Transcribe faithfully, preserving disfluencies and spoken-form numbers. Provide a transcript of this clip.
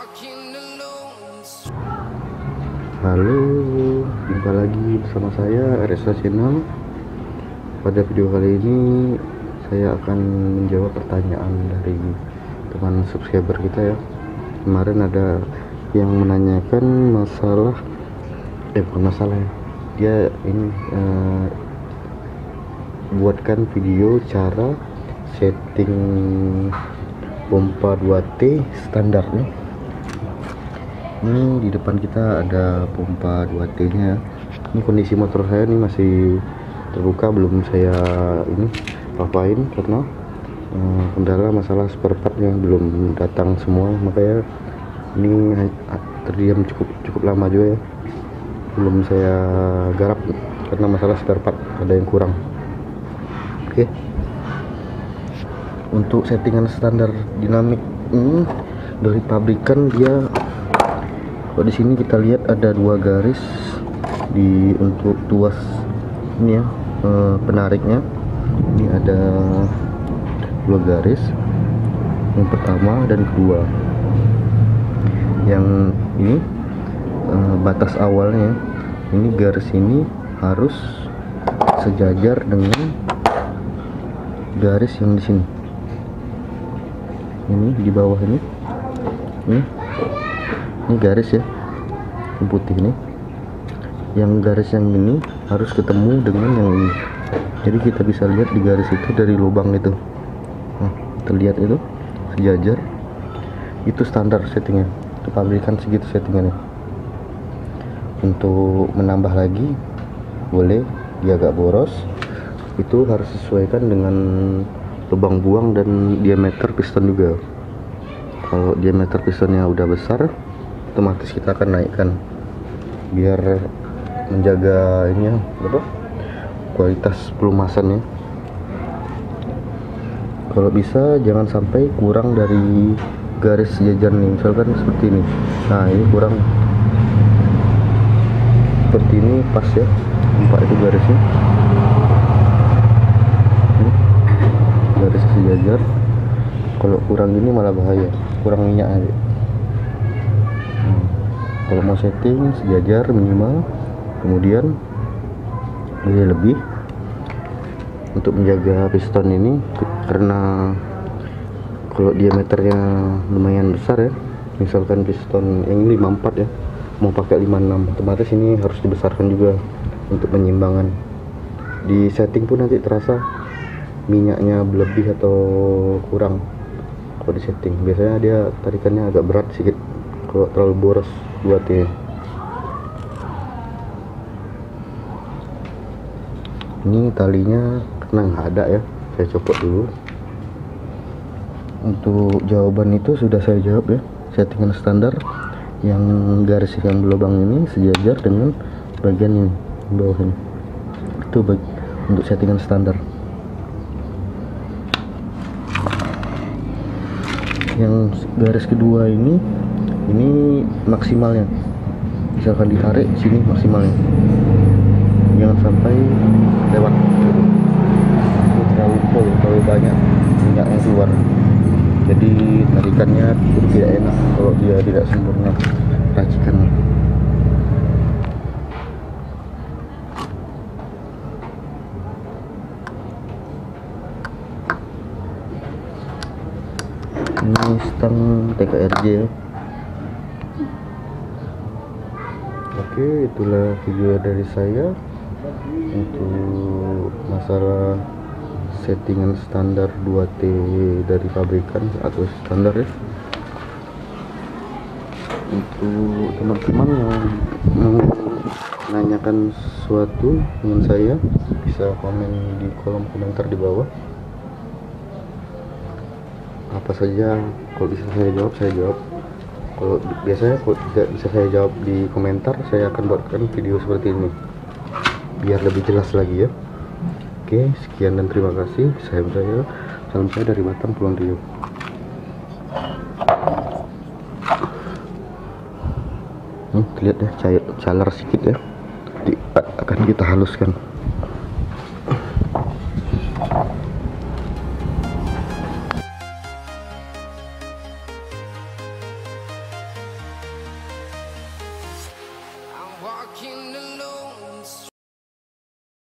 Halo, jumpa lagi bersama saya Resa Channel. Pada video kali ini saya akan menjawab pertanyaan dari teman subscriber kita ya. Kemarin ada yang menanyakan masalah eh bukan masalah ya. Dia ini eh, buatkan video cara setting pompa dua T standar nih. Ini di depan kita ada pompa dua T nya. Ini kondisi motor saya ini masih terbuka, belum saya ini apain karena eh, kendala masalah spare part yang belum datang semua, makanya ini terdiam cukup cukup lama juga ya, belum saya garap karena masalah spare part ada yang kurang. Oke, untuk settingan standar dinamik ini dari pabrikan dia, kalau di sini kita lihat ada dua garis di untuk tuas ini ya, eh, penariknya ini ada dua garis, yang pertama dan kedua. Yang ini eh, batas awalnya, ini garis ini harus sejajar dengan garis yang di sini. Ini di bawah ini, ini ini garis ya, yang putih ini, yang garis yang ini harus ketemu dengan yang ini, jadi kita bisa lihat di garis itu dari lubang itu, nah, terlihat itu sejajar. Itu standar settingnya, itu pabrikan segitu settingannya. Untuk menambah lagi boleh, dia agak boros, itu harus sesuaikan dengan lubang buang dan diameter piston juga. Kalau diameter pistonnya udah besar, otomatis kita akan naikkan biar menjaga ini ya, apa, kualitas pelumasannya. Kalau bisa jangan sampai kurang dari garis sejajar nih, misalkan seperti ini. Nah, ini kurang, seperti ini pas ya, empat itu garisnya, ini garis sejajar. Kalau kurang ini malah bahaya, kurang minyak aja. Kalau mau setting sejajar minimal, kemudian boleh lebih untuk menjaga piston ini, karena kalau diameternya lumayan besar ya, misalkan piston yang ini lima puluh empat ya, mau pakai lima puluh enam, otomatis ini harus dibesarkan juga untuk penyimbangan. Di setting pun nanti terasa minyaknya lebih atau kurang. Kalau di setting biasanya dia tarikannya agak berat sedikit kalau terlalu boros dua T. Ini talinya karena nggak ada ya, saya copot dulu. Untuk jawaban itu sudah saya jawab ya, settingan standar yang garis yang berlubang ini sejajar dengan bagian ini bawah ini, itu bag untuk settingan standar. Yang garis kedua ini ini maksimalnya, misalkan ditarik sini maksimalnya, jangan sampai lewat, itu terlalu full, terlalu banyak minyak yang keluar, jadi tarikannya tidak enak kalau dia tidak sempurna racikannya. Ini stang T K R J ya. Oke, itulah video dari saya untuk masalah settingan standar dua T dari pabrikan atau standar ya. Untuk teman-teman yang mau menanyakan sesuatu dengan saya, bisa komen di kolom komentar di bawah. Apa saja kalau bisa saya jawab, saya jawab. Kalau biasanya kalau tidak bisa saya jawab di komentar, saya akan buatkan video seperti ini biar lebih jelas lagi ya. Oke, sekian dan terima kasih. Saya saya salam saya dari Batam, Pulau Riau. Hmm, lihat ya, cair calar sedikit ya, di, akan kita haluskan. walking alone.